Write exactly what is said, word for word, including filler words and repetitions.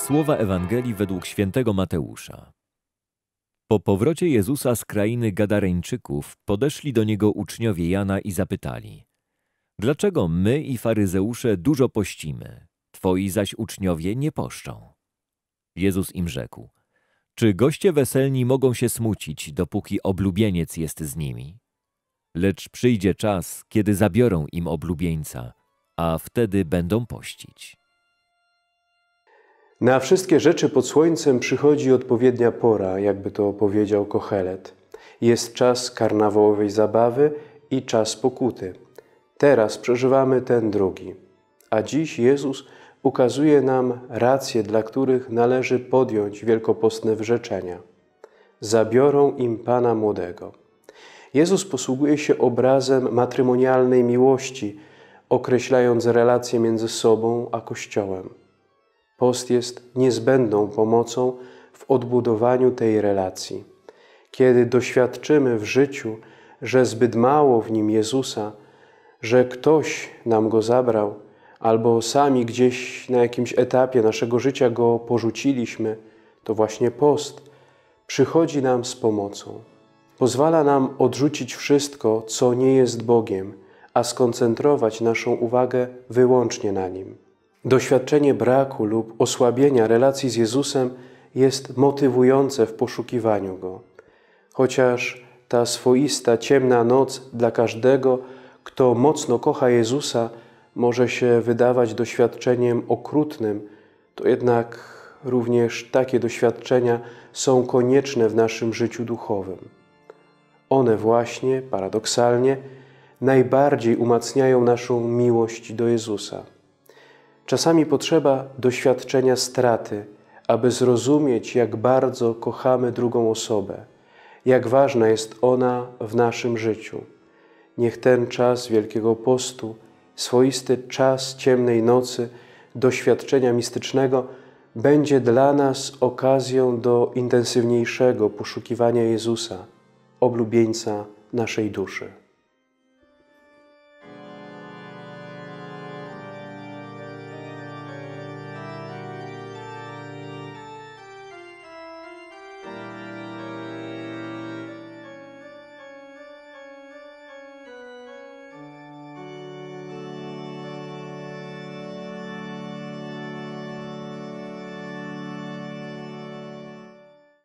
Słowa Ewangelii według świętego Mateusza. Po powrocie Jezusa z krainy Gadareńczyków podeszli do Niego uczniowie Jana i zapytali: dlaczego my i faryzeusze dużo pościmy, Twoi zaś uczniowie nie poszczą? Jezus im rzekł: czy goście weselni mogą się smucić, dopóki oblubieniec jest z nimi? Lecz przyjdzie czas, kiedy zabiorą im oblubieńca, a wtedy będą pościć. Na wszystkie rzeczy pod słońcem przychodzi odpowiednia pora, jakby to powiedział Kohelet. Jest czas karnawałowej zabawy i czas pokuty. Teraz przeżywamy ten drugi. A dziś Jezus ukazuje nam racje, dla których należy podjąć wielkopostne wyrzeczenia. Zabiorą im Pana młodego. Jezus posługuje się obrazem matrymonialnej miłości, określając relacje między sobą a Kościołem. Post jest niezbędną pomocą w odbudowaniu tej relacji. Kiedy doświadczymy w życiu, że zbyt mało w nim Jezusa, że ktoś nam Go zabrał, albo sami gdzieś na jakimś etapie naszego życia Go porzuciliśmy, to właśnie post przychodzi nam z pomocą. Pozwala nam odrzucić wszystko, co nie jest Bogiem, a skoncentrować naszą uwagę wyłącznie na Nim. Doświadczenie braku lub osłabienia relacji z Jezusem jest motywujące w poszukiwaniu Go. Chociaż ta swoista, ciemna noc dla każdego, kto mocno kocha Jezusa, może się wydawać doświadczeniem okrutnym, to jednak również takie doświadczenia są konieczne w naszym życiu duchowym. One właśnie, paradoksalnie, najbardziej umacniają naszą miłość do Jezusa. Czasami potrzeba doświadczenia straty, aby zrozumieć, jak bardzo kochamy drugą osobę, jak ważna jest ona w naszym życiu. Niech ten czas Wielkiego Postu, swoisty czas ciemnej nocy, doświadczenia mistycznego, będzie dla nas okazją do intensywniejszego poszukiwania Jezusa, oblubieńca naszej duszy.